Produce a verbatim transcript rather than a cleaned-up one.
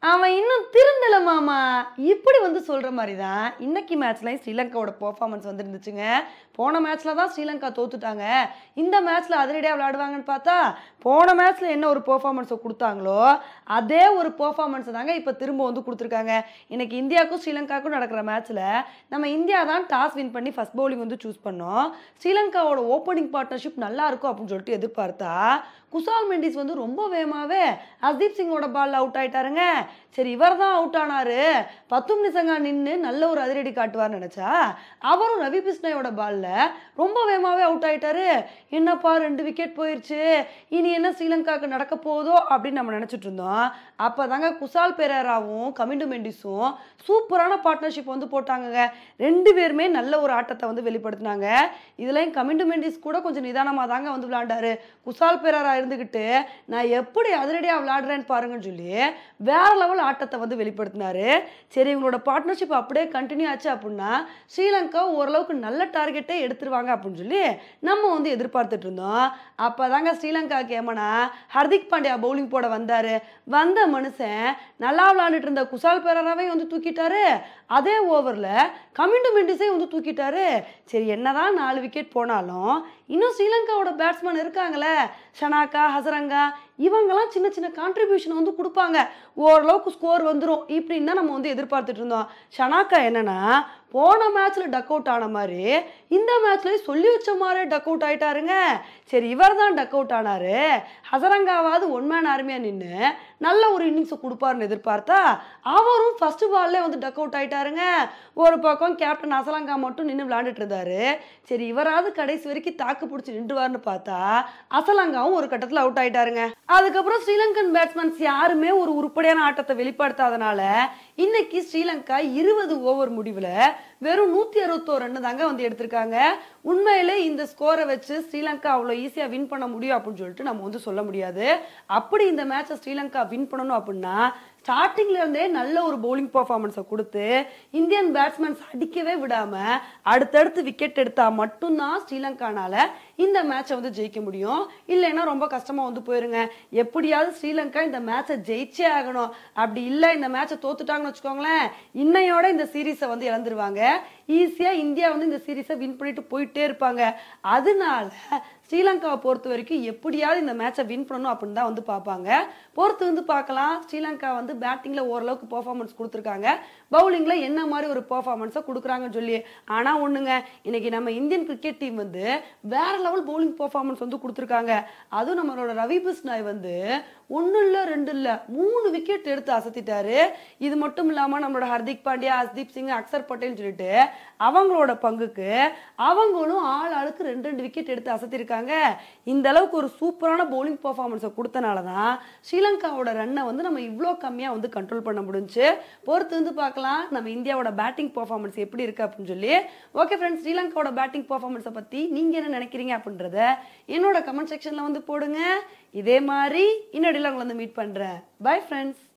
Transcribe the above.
அவன் இன்னும் திருந்தல மாமா. இப்படி வந்து சொல்ற மாரி தான் இன்னைக்கு மேட்ச்லயும் ஸ்ரீலங்காவோட பெர்ஃபார்மன்ஸ் வந்து இருந்துச்சுங்க. போன மேட்ச்ல தான் ஸ்ரீலங்கா தோத்துட்டாங்க. இந்த மேட்ச்ல அதிரடியா விளையாடுவாங்கன்னு பார்த்தா, போன மேட்ச்ல என்ன ஒரு பெர்ஃபார்மன்ஸ குடுத்தாங்களோ, அதே ஒரு பெர்ஃபார்மன்ஸ தாங்க இப்ப திரும்ப வந்து குடுத்துருக்காங்க. இன்னைக்கு இந்தியாவுக்கும் ஸ்ரீலங்காவுக்கும் நடக்கிற மேட்ச்ல நம்ம இந்தியா தான் டாஸ் வின் பண்ணி ஃபர்ஸ்ட் பவுலிங் வந்து சூஸ் பண்ணோம். ஸ்ரீலங்காவோட ஓப்பனிங் பார்ட்னர்ஷிப் நல்லா இருக்கும் அப்படின்னு சொல்லிட்டு எதிர்பார்த்தா, குசால் மெண்டிஸ் வந்து ரொம்ப வேகமாவே ஹர்தீப் சிங்கோட பால்ல அவுட் ஆயிட்டாருங்க. சரி இவர் தான் அவுட் ஆனாரு, பத்தும் நிசங்கா நின்னு நல்ல ஒரு அதிரடி காட்டுவார்னு நினைச்சா, அவரும் ரவி பிஷ்னாயோட பால்ல ரொம்ப வேகமாவே அவுட் ஆயிட்டாரு. என்னப்பா ரெண்டு விக்கெட் போயிருச்சு, இனி என்ன ஸ்ரீலங்காவுக்கு நடக்க போதோ அப்படின்னு நம்ம நினைச்சிட்டு இருந்தோம். அப்பதாங்க குசால் பெரேராவும் கமிண்டு மெண்டிஸும் சூப்பரான பார்ட்னர்ஷிப் வந்து போட்டாங்கங்க. ரெண்டு பேருமே நல்ல ஒரு ஆட்டத்தை வந்து வெளிப்படுத்தினாங்க. இதுலயும் கமிண்டு மெண்டிஸ் கூட கொஞ்சம் நிதானமா தாங்க வந்து விளையாண்டாரு. குசால் பெரேரா இருந்துகிட்டு நான் எப்படி அதிரடியா விளையாடுறேன்னு பாருங்கன்னு சொல்லி வேற லெவல் ஆட்டத்தை வந்து வெளிப்படுத்தினாரு. சரி இவங்களோட பார்ட்னர்ஷிப் அப்படியே கண்டினியூ ஆச்சு அப்படின்னா ஸ்ரீலங்கா ஓரளவுக்கு நல்ல டார்கெட்டே எடுத்துருவாங்க அப்படின்னு சொல்லி நம்ம வந்து எதிர்பார்த்துட்டு இருந்தோம். அப்பதாங்க ஸ்ரீலங்காவுக்கு ஏமனா ஹர்திக் பாண்டியா பவுலிங் போட வந்தாரு. வந்த மனுஷன் நல்லா விளையாண்டுட்டு இருந்த குசால் பெரேராவை வந்து தூக்கிட்டாரு. அதே ஓவர்ல கமிண்டு மெண்டிஸை வந்து தூக்கிட்டாரு. சரி என்னதான் நாலு விக்கெட் போனாலும் இன்னும் ஸ்ரீலங்காவோட பேட்ஸ்மேன் இருக்காங்களே, ஷனாக்கா, ஹசரங்கா, இவங்கெல்லாம் சின்ன சின்ன கான்ட்ரிபியூஷன் வந்து கொடுப்பாங்க. ஓரளவுக்கு ஸ்கோர் வந்துடும் இப்படின்னு தான் நம்ம வந்து எதிர்பார்த்துட்டு இருந்தோம். ஷனாக்கா என்னன்னா போன மேட்ச்ல டக் அவுட் ஆன மாதிரி இந்த மேட்ச்லயும் சொல்லி வச்ச மாதிரி டக் அவுட் ஆயிட்டாருங்க. சரி இவர் தான் டக் அவுட் ஆனாரு, ஹசரங்காவாவது ஒன் மேன் ஆர்மியா நின்று நல்ல ஒரு இன்னிங்ஸை கொடுப்பாருன்னு எதிர்பார்த்தா அவரும் ஃபர்ஸ்ட் பால்லே வந்து டக் அவுட் ஆயிட்டாருங்க. ஒரு பக்கம் கேப்டன் ஹசரங்கா மட்டும் நின்று விளையாண்டுட்டு இருந்தாரு. சரி இவராது கடைசி வரைக்கும் தாக்கு பிடிச்சி நின்றுவார்னு பார்த்தா ஹசரங்காவும் ஒரு கட்டத்தில் அவுட் ஆயிட்டாருங்க. அதுக்கப்புறம் ஸ்ரீலங்கன் பேட்ஸ்மேன்ஸ் யாருமே ஒரு உருப்படியான ஆட்டத்தை வெளிப்படுத்தாதனால இன்னைக்கு ஸ்ரீலங்கா இருபது ஓவர் முடிவுல வெறும் நூத்தி அறுபத்தோரு ரன் தாங்க வந்து எடுத்திருக்காங்க. உண்மையிலே இந்த ஸ்கோரை வச்சு ஸ்ரீலங்கா அவ்வளோ ஈஸியா வின் பண்ண முடியும் அப்படின்னு சொல்லிட்டு நம்ம வந்து சொல்ல முடியாது. அப்படி இந்த மேட்சை ஸ்ரீலங்கா வின் பண்ணணும் அப்படின்னா ஸ்டார்டிங்ல இருந்தே நல்ல ஒரு பவுலிங் பர்ஃபார்மன்ஸை கொடுத்து இந்தியன் பேட்ஸ்மேன்ஸ் அடிக்கவே விடாம அடுத்தடுத்து விக்கெட் எடுத்தா மட்டும்தான் ஸ்ரீலங்கானால இந்த மேட்சை வந்து ஜெயிக்க முடியும். இல்லைன்னா ரொம்ப கஷ்டமா வந்து போயிருங்க. எப்படியாவது ஸ்ரீலங்கா இந்த மேட்சை ஜெயிச்சே ஆகணும். அப்படி இல்லை இந்த மேட்சை தோத்துட்டாங்கன்னு வச்சுக்கோங்களேன், இன்னையோட இந்த சீரீஸை வந்து இழந்துருவாங்க. ஈஸியா இந்தியா வந்து இந்த சீரீஸை வின் பண்ணிட்டு போயிட்டே இருப்பாங்க. அதனால ஸ்ரீலங்காவை பொறுத்த வரைக்கும் எப்படியாவது இந்த மேட்சை வின் பண்ணணும் அப்படின்னு தான் வந்து பார்ப்பாங்க. பொறுத்து வந்து பார்க்கலாம். ஸ்ரீலங்கா வந்து பேட்டிங்ல ஓரளவுக்கு பெர்ஃபார்மன்ஸ் கொடுத்துருக்காங்க, பவுலிங்ல என்ன மாதிரி ஒரு பெர்ஃபார்மன்ஸை கொடுக்குறாங்கன்னு சொல்லி. ஆனா ஒண்ணுங்க, இன்னைக்கு நம்ம இந்தியன் கிரிக்கெட் டீம் வந்து வேற லெவல் பவுலிங் பெர்ஃபார்மன்ஸ் வந்து கொடுத்துருக்காங்க. அதுவும் நம்மளோட ரவி பிஷ்னாய் வந்து ஒன்னு இல்ல ரெண்டு இல்ல மூணு விக்கெட் எடுத்து அசத்திட்டாரு. இது மட்டும் இல்லாம நம்மளோட ஹர்திக் பாண்டியா, ஹர்தீப் சிங், அக்சர் பட்டேல் சொல்லிட்டு அவங்களோட பங்குக்கு அவங்களும் ஆள் ஆளுக்கு ரெண்டு ரெண்டு விக்கெட் எடுத்து அசத்திருக்காங்க. இந்த அளவுக்கு ஒரு சூப்பரான பவுலிங் பெர்ஃபார்மன்ஸை கொடுத்தனாலதான் ஸ்ரீலங்காவோட ரன்னை வந்து நம்ம இவ்வளோ கம்மியா வந்து கண்ட்ரோல் பண்ண முடிஞ்சு. பொறுத்து வந்து பார்க்கலாம் நம்ம இந்தியாவோட பேட்டிங் பெர்ஃபார்மன்ஸ் எப்படி இருக்கு அப்படின்னு சொல்லி. ஓகே ஃப்ரெண்ட்ஸ், ஸ்ரீலங்காவோட பேட்டிங் பெர்ஃபார்மன்ஸை பத்தி நீங்க என்ன நினைக்கிறீங்க அப்படின்றத என்னோட கமெண்ட் செக்ஷன்ல வந்து போடுங்க. இதே மாதிரி இன்னொடியில் உங்களை வந்து மீட் பண்றேன். Bye friends.